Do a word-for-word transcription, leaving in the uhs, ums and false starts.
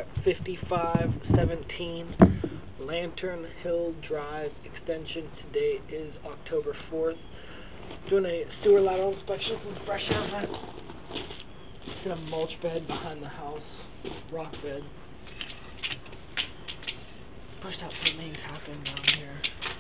at fifty-five seventeen Lantern Hill Drive Extension. Today is October fourth. Doing a sewer lateral inspection from Fresh Outlet. It's in a mulch bed behind the house, rock bed. Pushed out some things happened down here.